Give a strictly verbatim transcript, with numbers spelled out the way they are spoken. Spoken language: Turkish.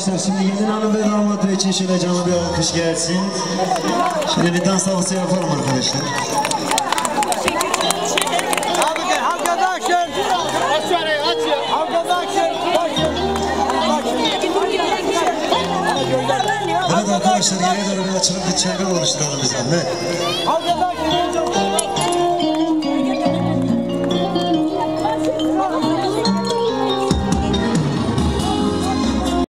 arkadaşlar şimdi gelin hanım ve damat için şöyle canlı bir alkış gelsin. Şöyle bir dans havası yapalım arkadaşlar. Evet arkadaşlar, geriye doğru bir açılıp bir çember oluşturalım biz. Ne?